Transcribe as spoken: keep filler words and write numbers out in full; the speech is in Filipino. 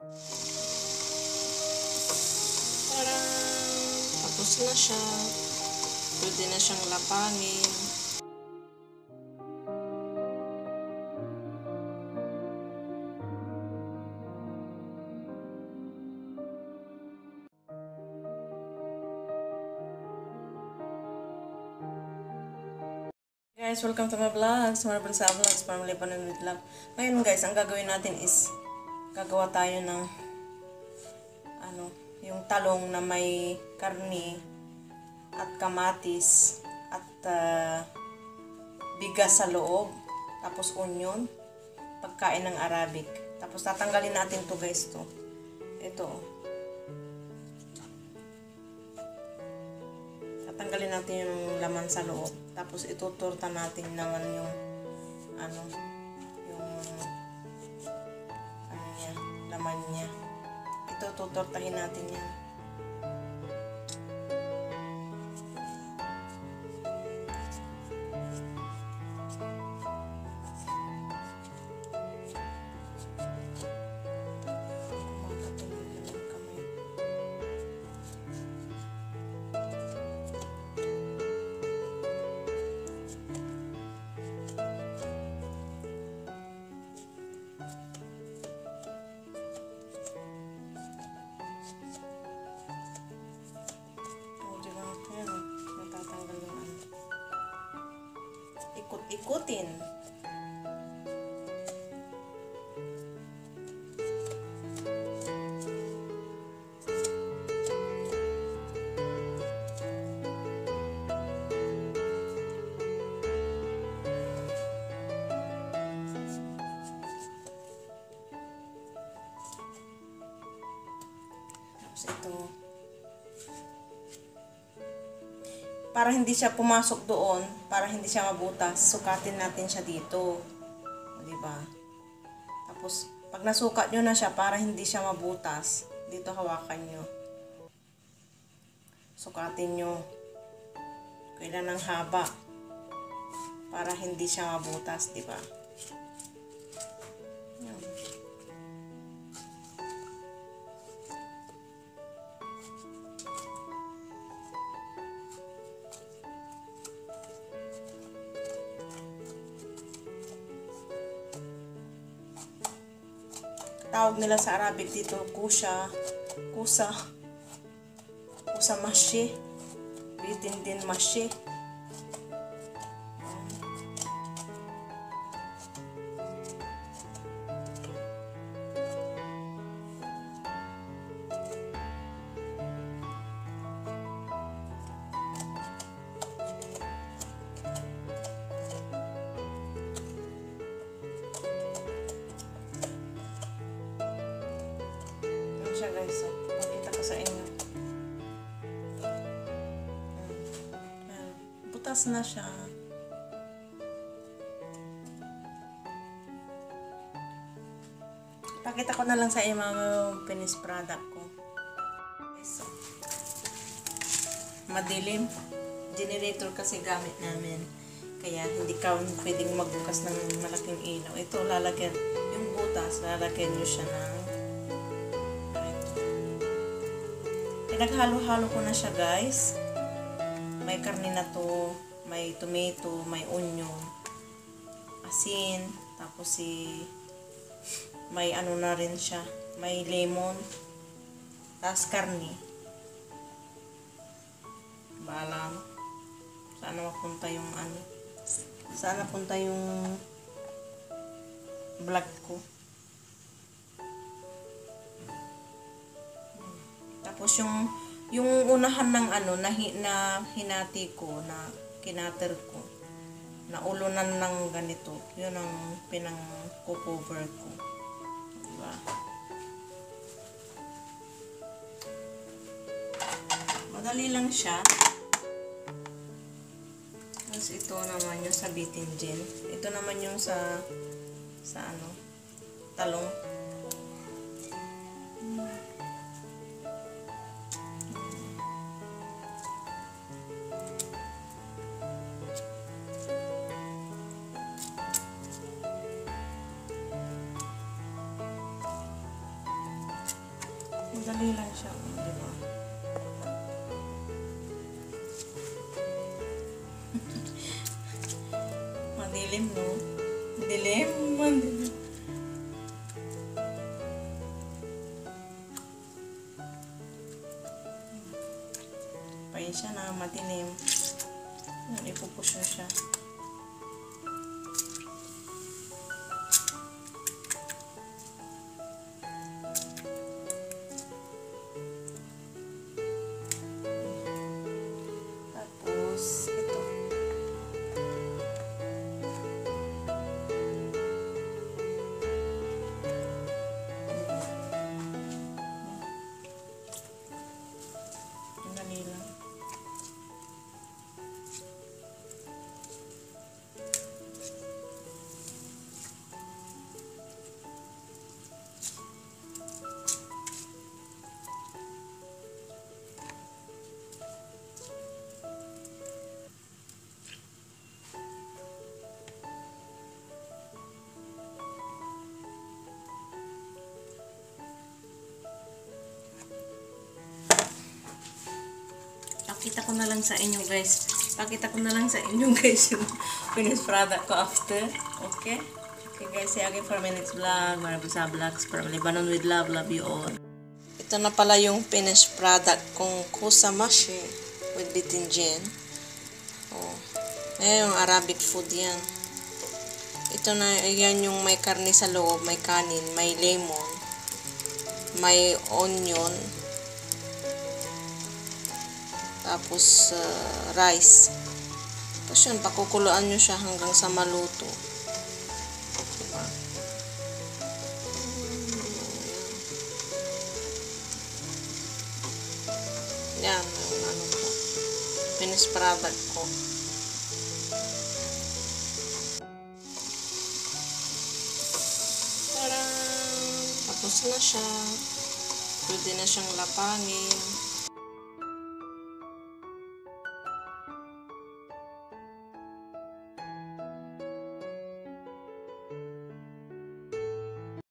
Parang tapos na siya. Pwede na siyang lapangin. Guys, welcome to my vlogs. Marabal sa vlogs, Family Panon with Love. Ngayon guys, ang gagawin natin is gagawa tayo ng ano, yung talong na may karni at kamatis at uh, bigas sa loob, tapos onion, pagkain ng Arabic. Tapos tatanggalin natin to guys, to. Ito. Tatanggalin natin yung laman sa loob. Tapos ituturta natin naman yung ano, yung ano niya, laman niya. Ito tuturtahin natin yan. Ikut-ikutin. Tapos ito. Para hindi siya pumasok doon, para hindi siya mabutas, sukatin natin siya dito. O, diba? Tapos, pag nasukat nyo na siya, para hindi siya mabutas, dito hawakan nyo. Sukatin nyo. Kailan ng haba. Para hindi siya mabutas, diba? Yan. Tawag nila sa Arabic dito, kusha, kusa, kusa mashi, bitin din mashi. Siya guys, so, pakita ko sa inyo. Ayan. Butas na siya. Pakita ko na lang sa inyo mga finished product ko. Okay, so, madilim. Generator kasi gamit namin. Kaya hindi ka pwedeng magbukas ng malaking ilaw. Ito lalagyan, yung butas, lalagyan nyo siya ng Pinaghalo-halo ko na siya guys. May karne na to, may tomato, may onion, asin, tapos si may ano na rin siya, may lemon, tapos karne. Balang. Sana mapunta yung ano. Sana punta yung vlog ko. Tapos yung yung unahan ng ano na, na hinati ko, na kinater ko, na ulunan ng ganito, yun ang pinang cover ko. Diba? Madali lang siya. Tapos ito naman yung sa bitin gel. Ito naman yung sa sa ano, talong. Madali lang siya, di ba? Madilim, no? Dilim, madilim. Pain siya na madilim. Ipupush na siya. Tapos, ito. Ang dali lang. Pakita ko na lang sa inyo guys. Pakita ko na lang sa inyo guys yung finished product ko after. Okay? Okay guys, see you again for my next vlog. Marabusa Vlogs from Lebanon with love. Love you all. Ito na pala yung finished product kong kusamashi with bitinjen. Oh. Ayan yung Arabic food yan. Ito na, yan yung may karne sa loob, may kanin, may lemon, may onion, tapos uh, rice. Tapos yun, pakukuluan nyo siya hanggang sa maluto. Diba? Yan, yung ano ko. Finished product ko. Taran! Tapos na siya. Pwede na siyang lapangin.